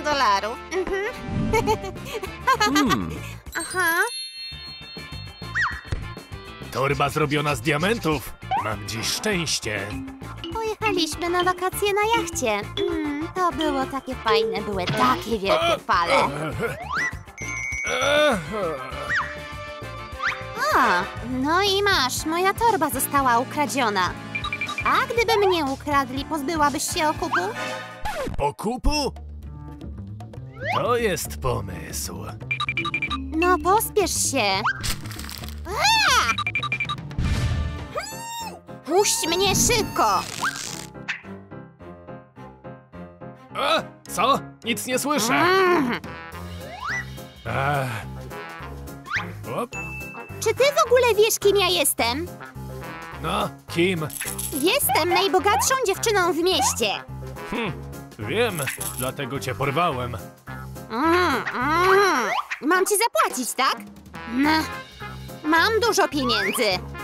dolarów. Aha. Torba zrobiona z diamentów. Mam dziś szczęście. Pojechaliśmy na wakacje na jachcie. To było takie fajne, były takie wielkie fale. A, no i masz, moja torba została ukradziona. A gdyby mnie ukradli, pozbyłabyś się okupu? Okupu? To jest pomysł. No pospiesz się. A! Puść mnie szybko! A, co? Nic nie słyszę. Op. Czy ty w ogóle wiesz, kim ja jestem? No, kim? Jestem najbogatszą dziewczyną w mieście. Wiem, dlatego cię porwałem. Mam ci zapłacić, tak? Mam dużo pieniędzy.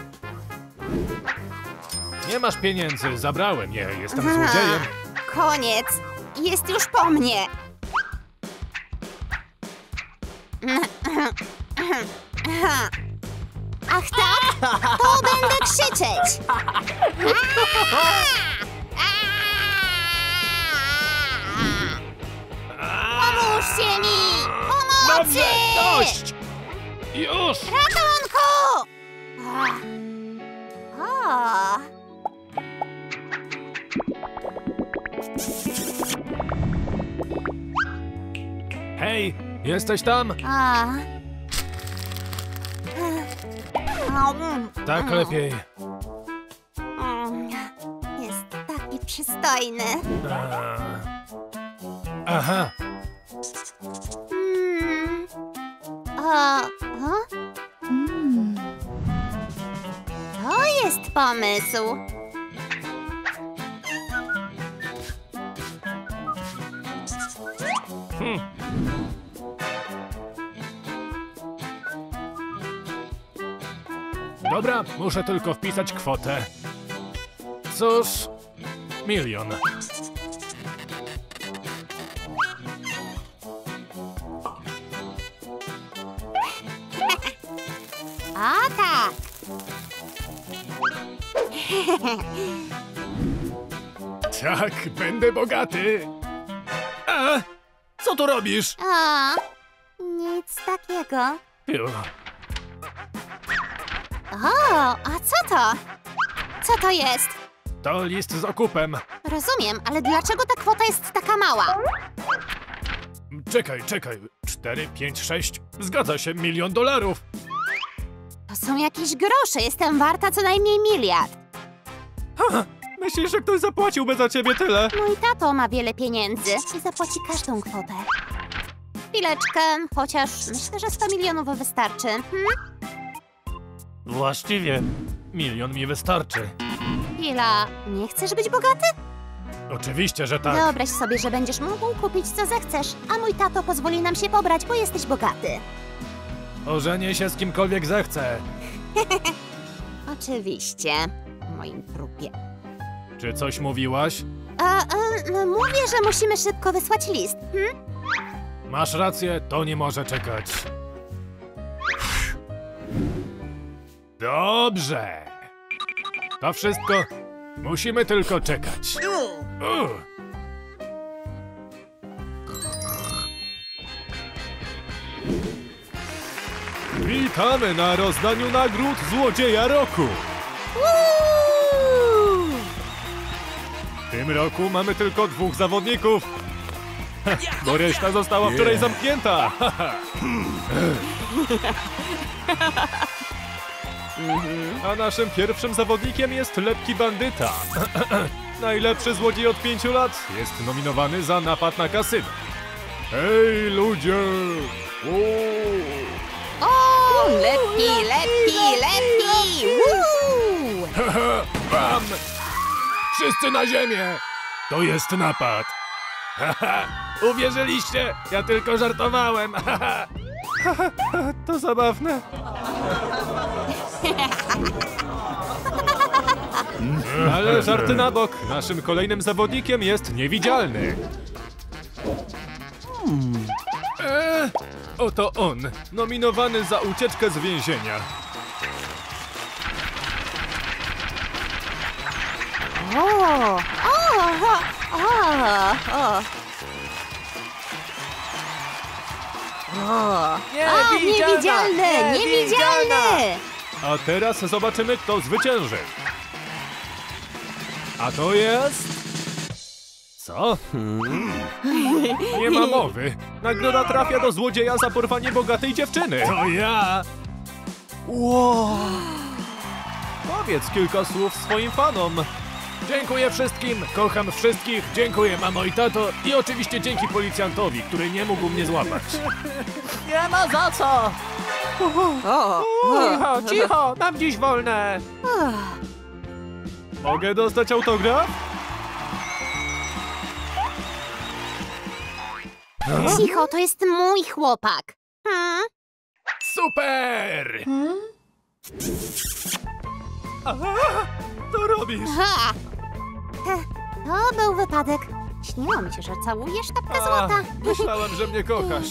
Nie masz pieniędzy, zabrałem je, jestem złodziejem. Koniec. Jest już po mnie. Ach tak? To będę krzyczeć. Pomóżcie mi! Pomocy! Dobrze, dość! Już! Ratunku! O. Hej, jesteś tam? Tak lepiej. Jest taki przystojny. Aha. To jest pomysł. Dobra, muszę tylko wpisać kwotę. Cóż, 1 000 000. A tak. Tak, będę bogaty. A, co tu robisz? Nic takiego. Ju. O, a co to? Co to jest? To list z okupem. Rozumiem, ale dlaczego ta kwota jest taka mała? Czekaj. 4, 5, 6. Zgadza się, 1 000 000 dolarów. To są jakieś grosze, jestem warta co najmniej 1 miliard. Myślisz, że ktoś zapłaciłby za ciebie tyle? Mój tato ma wiele pieniędzy i zapłaci każdą kwotę. Chwileczkę, chociaż myślę, że 100 milionów wystarczy. Właściwie 1 000 000 mi wystarczy. Chwila, nie chcesz być bogaty? Oczywiście, że tak. Wyobraź sobie, że będziesz mógł kupić co zechcesz, a mój tato pozwoli nam się pobrać, bo jesteś bogaty. Ożenię się z kimkolwiek zechce. Oczywiście, w moim trupie. Czy coś mówiłaś? Mówię, że musimy szybko wysłać list. Masz rację, to nie może czekać. Dobrze. To wszystko. Musimy tylko czekać. Witamy na rozdaniu nagród Złodzieja Roku. W tym roku mamy tylko 2 zawodników, bo reszta została wczoraj zamknięta. A naszym pierwszym zawodnikiem jest Lepki Bandyta. Najlepszy złodziej od 5 lat jest nominowany za napad na kasyno. Hej, ludzie! O, lepiej! Bam! Wszyscy na ziemię! To jest napad! Uwierzyliście? Ja tylko żartowałem! To zabawne. Ale żarty na bok. Naszym kolejnym zawodnikiem jest Niewidzialny. Oto on, nominowany za ucieczkę z więzienia. O! Niewidzialny! Niewidzialny! A teraz zobaczymy, kto zwycięży. A to jest... Co? Nie ma mowy. Nagroda trafia do złodzieja za porwanie bogatej dziewczyny. To ja! Wow. Powiedz kilka słów swoim fanom. Dziękuję wszystkim, kocham wszystkich, dziękuję mamo i tato i oczywiście dzięki policjantowi, który nie mógł mnie złapać. Nie ma za co! Cicho, cicho, mam dziś wolne! Mogę dostać autograf? Cicho, to jest mój chłopak. Super! Aha, to robisz! Ha! To był wypadek. Śniło mi się, że całujesz sztabkę złota. Myślałem, że mnie kochasz.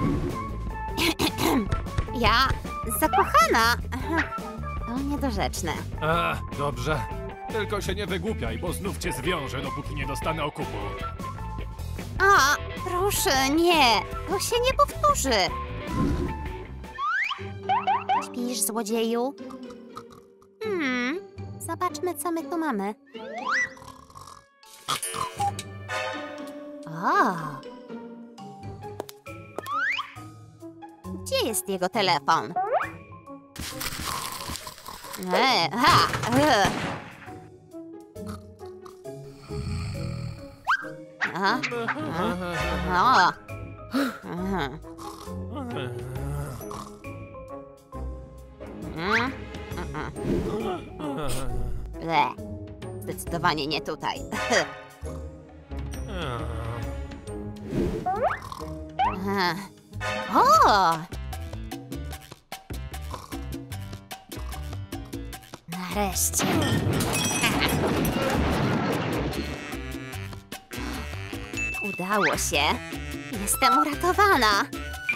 Ja zakochana. To niedorzeczne. Dobrze. Tylko się nie wygłupiaj, bo znów cię zwiążę, dopóki nie dostanę okupu. Proszę, nie. To się nie powtórzy. Śpisz, złodzieju? Zobaczmy, co my tu mamy. Gdzie jest jego telefon? Zdecydowanie nie tutaj. Nareszcie. Udało się. Jestem uratowana.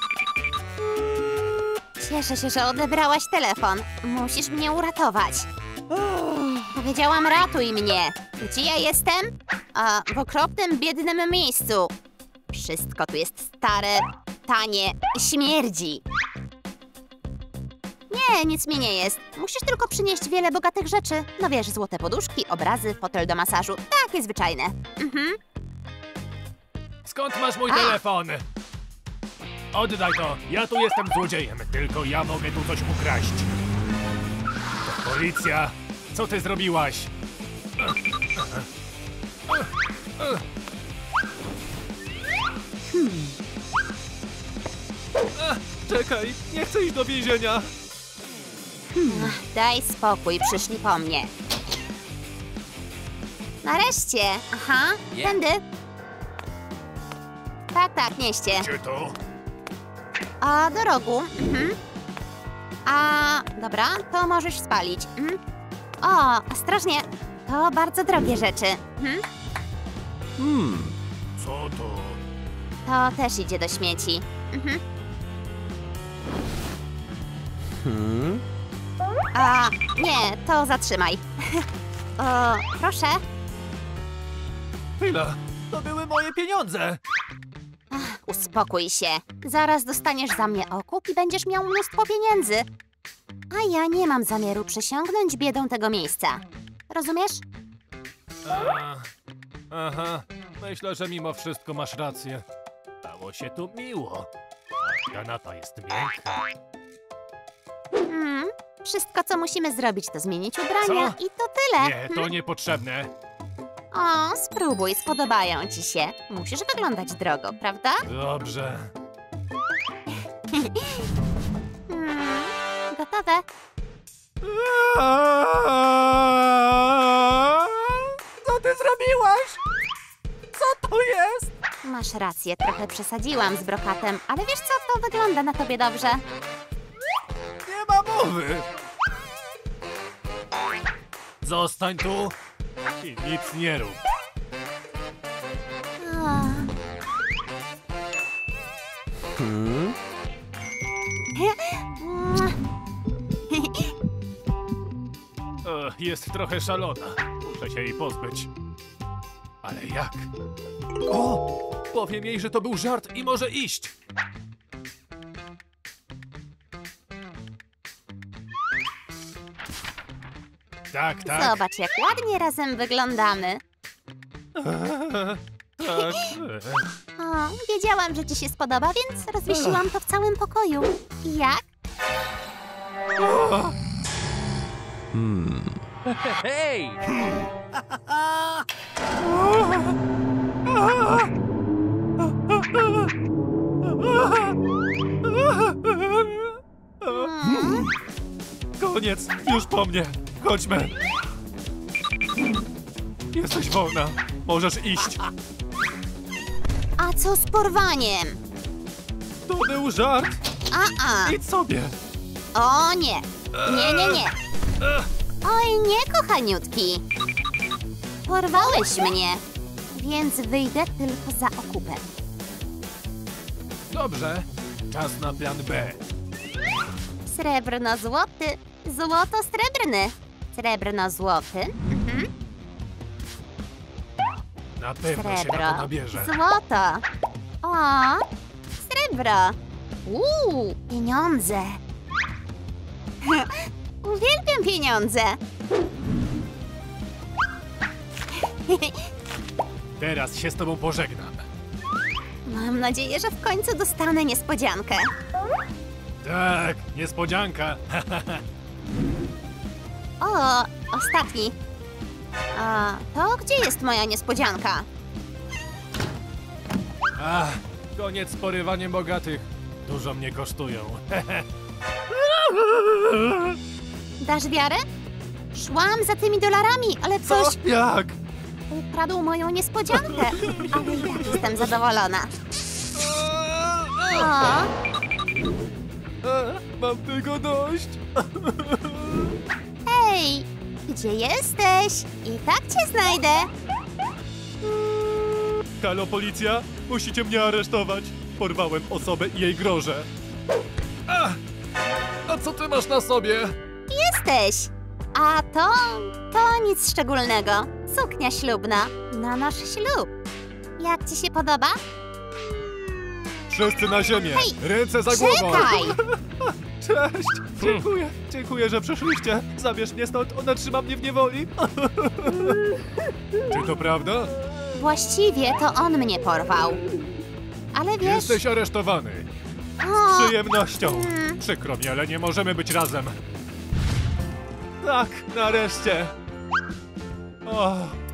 Cieszę się, że odebrałaś telefon. Musisz mnie uratować. Powiedziałam, ratuj mnie. Gdzie ja jestem? W okropnym, biednym miejscu. Wszystko tu jest stare, tanie, śmierdzi. Nie, nic mi nie jest. Musisz tylko przynieść wiele bogatych rzeczy. No wiesz, złote poduszki, obrazy, fotel do masażu. Takie zwyczajne. Skąd masz mój telefon? Oddaj to. Ja tu jestem złodziejem. Tylko ja mogę tu coś ukraść. To policja. Co ty zrobiłaś? Czekaj, nie chcę iść do więzienia. Daj spokój, przyszli po mnie. Nareszcie. Tędy. Tak, nieście. Gdzie to? Do rogu. Dobra, to możesz spalić. Ostrożnie. To bardzo drogie rzeczy. Co to? To też idzie do śmieci. Nie, to zatrzymaj. Proszę. Chwila, to były moje pieniądze. Uspokój się. Zaraz dostaniesz za mnie okup i będziesz miał mnóstwo pieniędzy. A ja nie mam zamiaru przysiągnąć biedą tego miejsca. Rozumiesz? Aha, myślę, że mimo wszystko masz rację. Stało się tu miło. A kanapa jest miękka. Wszystko, co musimy zrobić, to zmienić ubrania i to tyle. Nie, to niepotrzebne. Spróbuj, spodobają ci się. Musisz wyglądać drogo, prawda? Dobrze. Gotowe. Co ty zrobiłaś? Co to jest? Masz rację, trochę przesadziłam z brokatem, ale wiesz co, to wygląda na tobie dobrze. Nie ma mowy. Zostań tu i nic nie rób. Jest trochę szalona. Muszę się jej pozbyć. Ale jak? O! Powiem jej, że to był żart i może iść. Tak, tak. Zobacz, jak ładnie razem wyglądamy. Tak. O, wiedziałam, że ci się spodoba, więc rozwiesiłam to w całym pokoju. I jak? Hej! Koniec, już po mnie. Chodźmy. Jesteś wolna. Możesz iść. A co z porwaniem? To był żart. Idź sobie. O nie. Nie. Oj, nie, kochaniutki. Porwałeś mnie, więc wyjdę tylko za okupem. Dobrze. Czas na plan B. Srebrno-złoty, złoto-srebrny. Srebrno-złoty, Na pewno się na to srebro, nabierze. złoto. O, srebro. Pieniądze. Uwielbiam pieniądze. Teraz się z tobą pożegnam. Mam nadzieję, że w końcu dostanę niespodziankę. Tak, niespodzianka. O, ostatni. A to gdzie jest moja niespodzianka? Ach, koniec z porywaniem bogatych. Dużo mnie kosztują. Dasz wiarę? Szłam za tymi dolarami, ale Co? coś Jak? ukradł moją niespodziankę. Ale ja jestem zadowolona. O, Mam tego dość. hej, gdzie jesteś? I tak cię znajdę. Halo, policja? Musicie mnie aresztować. Porwałem osobę i jej grożę. A co ty masz na sobie? Jesteś. A to nic szczególnego. Suknia ślubna na nasz ślub. Jak ci się podoba? Wszyscy na ziemię. Hej, Ręce za głową. Czekaj! Cześć. Dziękuję, że przyszliście. Zabierz mnie stąd, ona trzyma mnie w niewoli. Czy to prawda? Właściwie to on mnie porwał. Ale wiesz... Jesteś aresztowany. O, Z przyjemnością. Przykro mi, ale nie możemy być razem. Tak, nareszcie. O.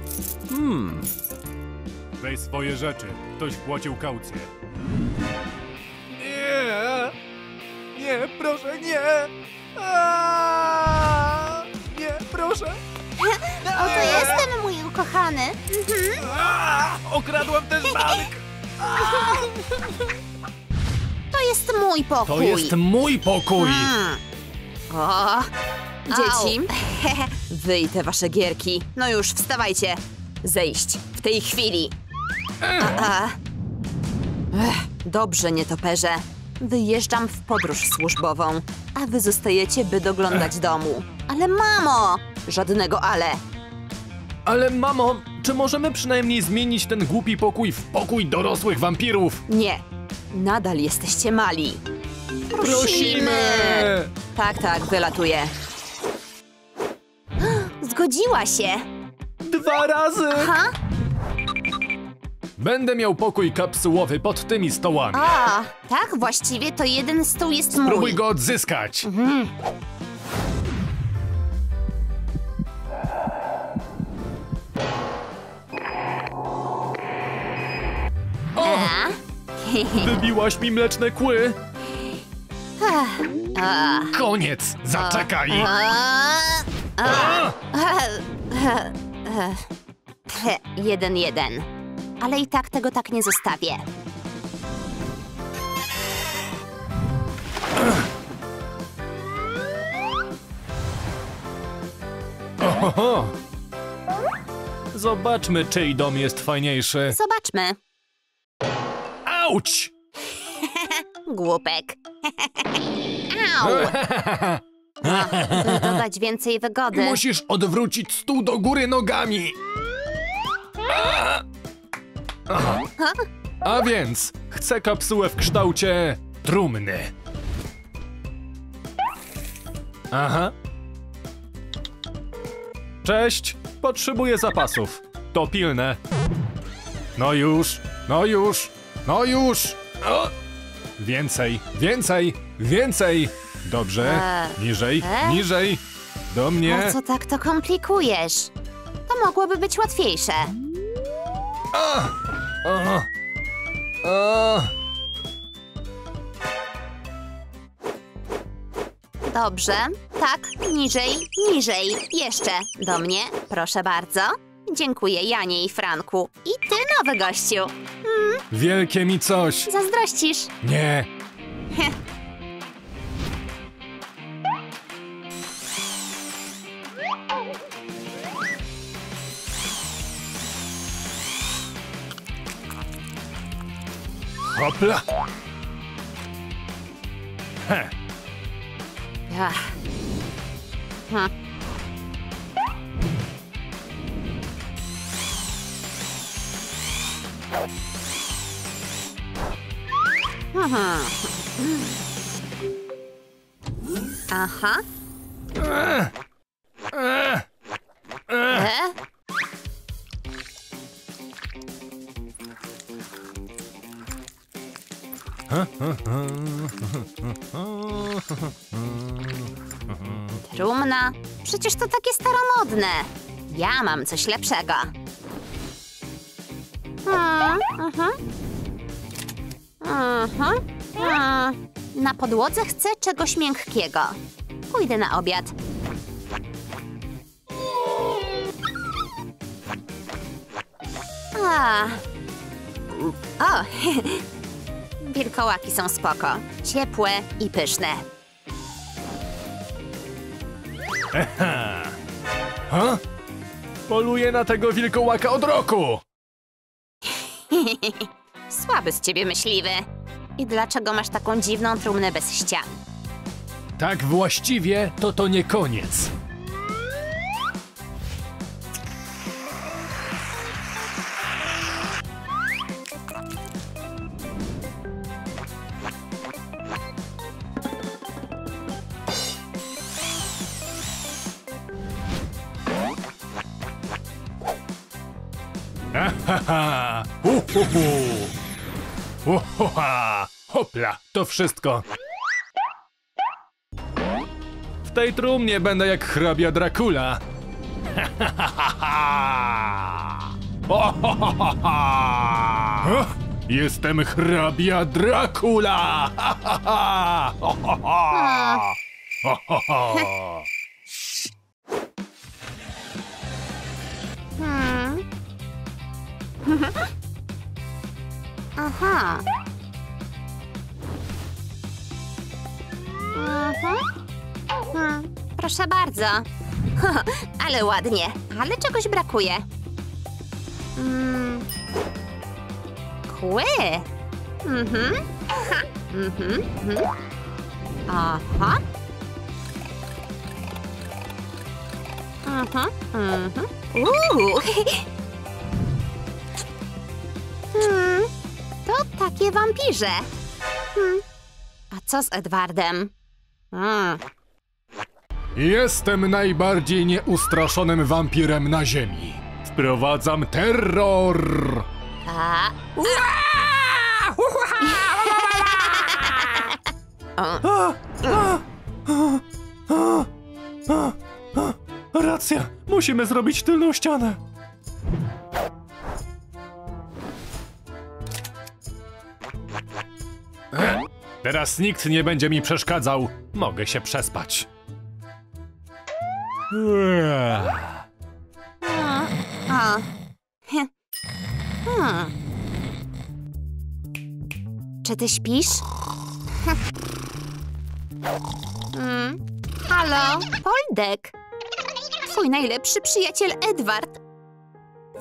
Weź swoje rzeczy. Ktoś wpłacił kaucję. Nie, proszę, nie. Nie, proszę. oto jestem, mój ukochany. Okradłem też bank. To jest mój pokój. To jest mój pokój. O, Dzieci, wy i te wasze gierki. No już, wstawajcie. Zejść. W tej chwili. Dobrze, nietoperze. Wyjeżdżam w podróż służbową, a wy zostajecie, by doglądać domu. ale mamo! Żadnego ale. Ale mamo, czy możemy przynajmniej zmienić ten głupi pokój w pokój dorosłych wampirów? Nie. Nadal jesteście mali. Tak, wylatuję. Zgodziła się. 2 razy! Ha? Będę miał pokój kapsułowy pod tymi stołami. O, tak, właściwie to jeden stół jest Próbuj mój. go odzyskać. A? Wybiłaś mi mleczne kły. Koniec, zaczekaj. 1-1. Ale i tak tego tak nie zostawię. Oho. Zobaczmy, czyj dom jest fajniejszy. Zobaczmy. Auć! Głupek. Au! By dodać więcej wygody. Musisz odwrócić stół do góry nogami. A więc chcę kapsułę w kształcie trumny. Aha. Cześć, potrzebuję zapasów. To pilne. No już, no już, no już. O! Więcej, więcej, więcej. Dobrze, niżej, niżej. Do mnie. Po co tak to komplikujesz? To mogłoby być łatwiejsze. A! A! A! Dobrze. Tak, niżej, niżej. Jeszcze. Do mnie, proszę bardzo. Dziękuję Janie i Franku. I ty, nowy gościu. Wielkie mi coś. Zazdrościsz? Nie. Hopla. He. Ach. Hm. Aha. Trumna? Przecież to takie staromodne. Ja mam coś lepszego. Na podłodze chcę czegoś miękkiego. Pójdę na obiad. O, wilkołaki są spoko. Ciepłe i pyszne. Ha? Poluję na tego wilkołaka od roku. Słaby z ciebie myśliwy. I dlaczego masz taką dziwną trumnę bez ścian? Tak właściwie to nie koniec. Ahaha! Uhuha! Hopla! To wszystko. W tej trumnie będę jak hrabia Dracula. Jestem hrabia Dracula! Aha. Proszę bardzo. Ale ładnie. Ale czegoś brakuje. Kły. Aha. To takie wampirze. A co z Edwardem? Jestem najbardziej nieustraszonym wampirem na ziemi. Wprowadzam terror! A. Racja, musimy zrobić tylną ścianę. Teraz nikt nie będzie mi przeszkadzał. Mogę się przespać. Czy ty śpisz? Halo, Poldek. Twój najlepszy przyjaciel Edward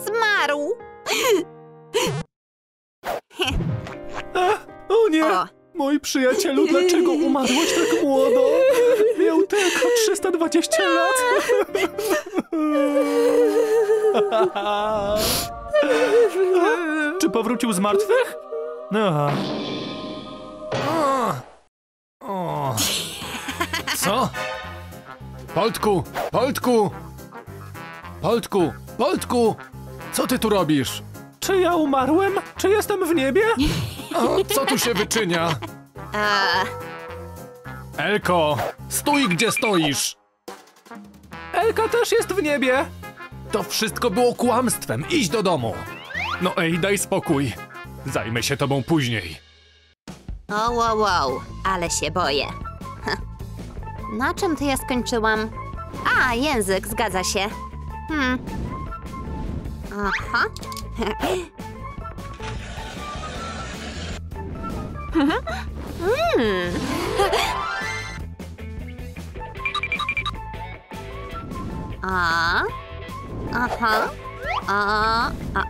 zmarł. O nie! O, Mój przyjacielu, dlaczego umarłeś tak młodo? Miał tylko 320 lat. Czy powrócił z martwych? No. Co? Poltku! Poltku! Poltku! Poltku! Co ty tu robisz? Czy ja umarłem? Czy jestem w niebie? O, co tu się wyczynia? Elko! Stój, gdzie stoisz! Elka też jest w niebie! To wszystko było kłamstwem. Idź do domu! No ej, daj spokój. Zajmę się tobą później. O, wow, ale się boję. Na czym to ja skończyłam? A, język, zgadza się. Aha. A. Aha. A.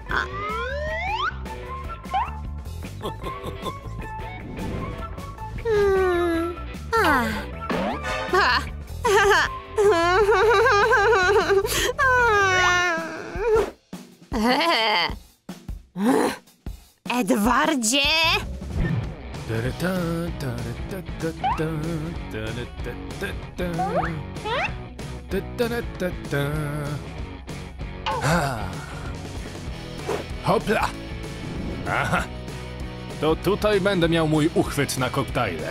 Edwardzie! Hopla! Aha! To tutaj będę miał mój uchwyt na koktajle.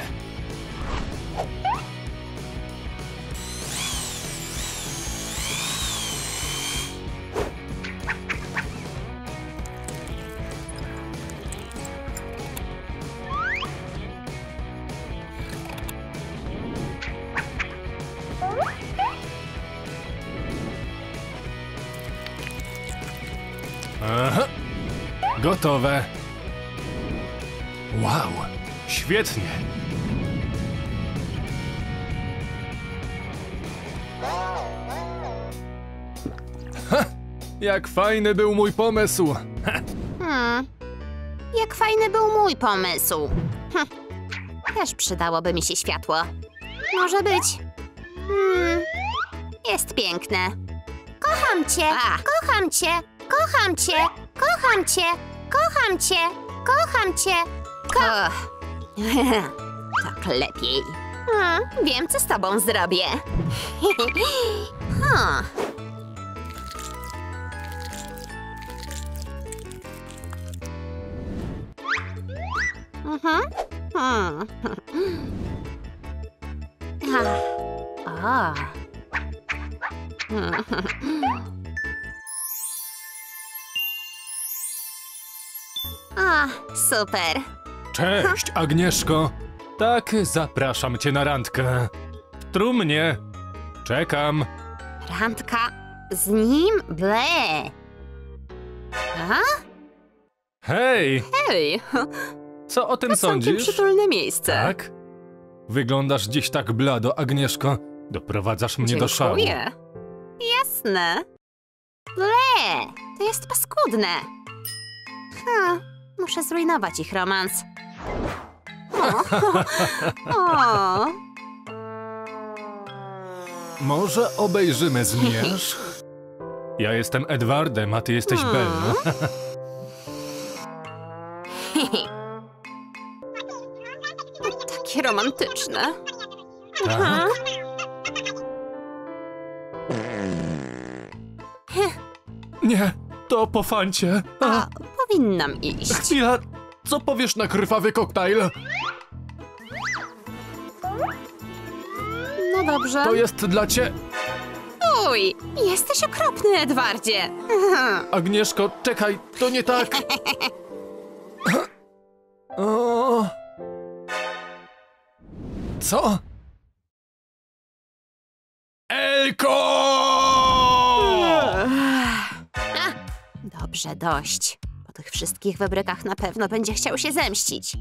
Aha. Gotowe. Wow, świetnie. Ha, jak fajny był mój pomysł. Jak fajny był mój pomysł. Też przydałoby mi się światło. Może być. Jest piękne. Kocham cię, kocham cię, kocham cię, kocham cię, kocham cię, kocham cię. Tak lepiej. Wiem, co z tobą zrobię. Super. Cześć, Agnieszko. Tak, zapraszam cię na randkę. W trumnie. Czekam. Randka z nim? Ble. Hej, Hej, co o tym to całkiem sądzisz? przytulne miejsce. Tak? Wyglądasz dziś tak blado, Agnieszko. Doprowadzasz mnie do szału. Dziękuję. Jasne. Ble. To jest paskudne. Muszę zrujnować ich romans. O. Może obejrzymy zmierzch? Ja jestem Edwardem, a ty jesteś Belle. Takie romantyczne. Tak? Nie, to po fancie. Powinnam iść. Chwila, co powiesz na krwawy koktajl? No dobrze. To jest dla cię... Uj, jesteś okropny, Edwardzie. Agnieszko, czekaj, to nie tak. O... Co? Elko! Dobrze, dość. Po tych wszystkich wybrykach na pewno będzie chciał się zemścić.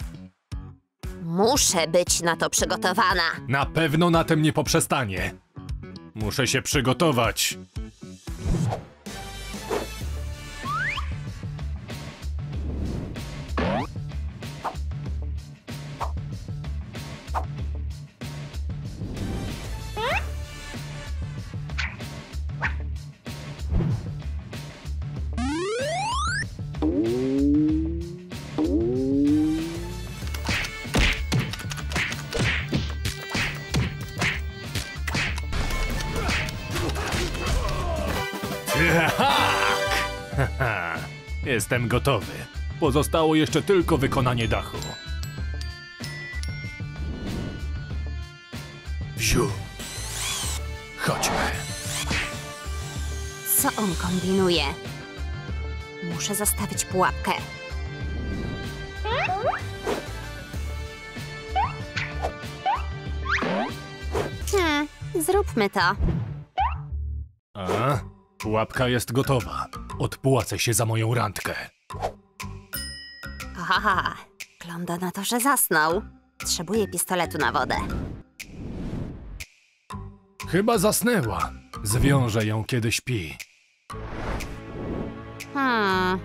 Muszę być na to przygotowana. Na pewno na tym nie poprzestanie. Muszę się przygotować. Jestem gotowy. Pozostało jeszcze tylko wykonanie dachu. Wsiu. Chodźmy. Co on kombinuje? Muszę zastawić pułapkę. Zróbmy to. A? Pułapka jest gotowa. Odpłacę się za moją randkę. Aha, wygląda na to, że zasnął. Potrzebuję pistoletu na wodę. Chyba zasnęła. Zwiążę ją, kiedy śpi. Hmm.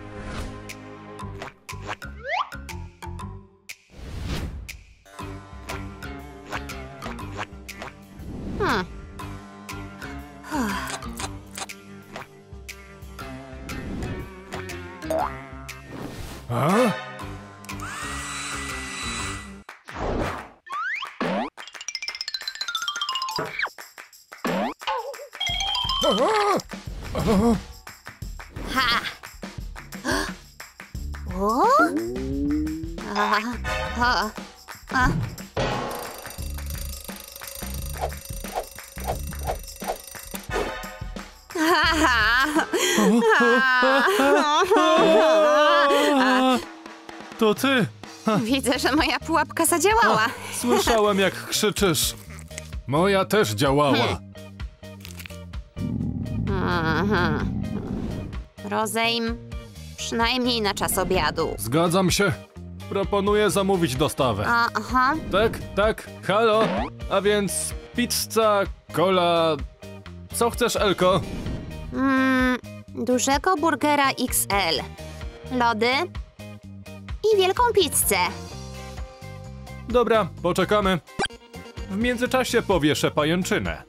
A? Ha! O? A. To ty! Widzę, że moja pułapka zadziałała. Słyszałem, jak krzyczysz. Moja też działała. Rozejm przynajmniej na czas obiadu. Zgadzam się. Proponuję zamówić dostawę. Aha. Tak, halo. A więc pizza, cola... Co chcesz, Elko? Dużego burgera XL. Lody i wielką pizzę. Dobra, poczekamy. W międzyczasie powieszę pajęczynę.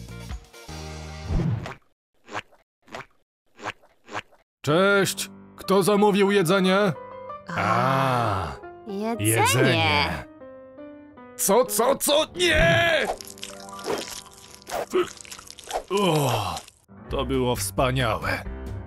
Cześć! Kto zamówił jedzenie? Jedzenie. Co? Nie! O, to było wspaniałe.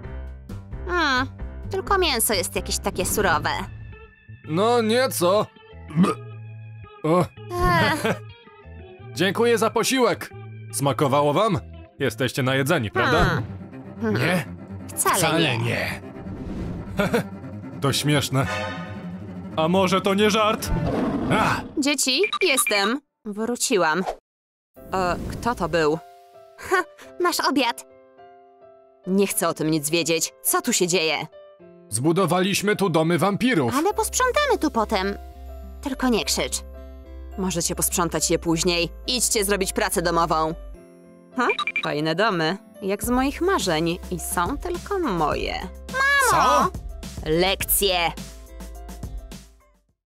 Tylko mięso jest jakieś takie surowe. No nieco. O, Ech, dziękuję za posiłek. Smakowało wam? Jesteście najedzeni, prawda? Nie? Wcale nie. To śmieszne. A może to nie żart? Dzieci, jestem. Wróciłam. Kto to był? Nasz obiad. Nie chcę o tym nic wiedzieć. Co tu się dzieje? Zbudowaliśmy tu domy wampirów. Ale posprzątamy tu potem. Tylko nie krzycz. Możecie posprzątać je później. Idźcie zrobić pracę domową. Fajne domy. Jak z moich marzeń. I są tylko moje. Co? Lekcje.